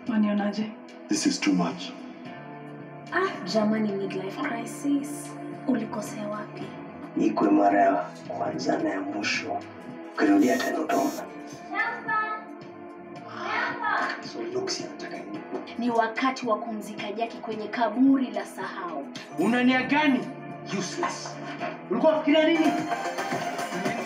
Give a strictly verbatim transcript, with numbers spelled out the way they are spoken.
Wanionaje? This is too much. Ah, jamani, midlife crisis. Ulikosea wapi? Nikwe mara ya kwanza na ya mwisho. Ukirudia tena utaona. So Luxi anataka nini? Ni wakati wa kumzika Jackie kwenye kaburi la sahau. Una nia gani? Useless. Ulikuwa fikiria nini?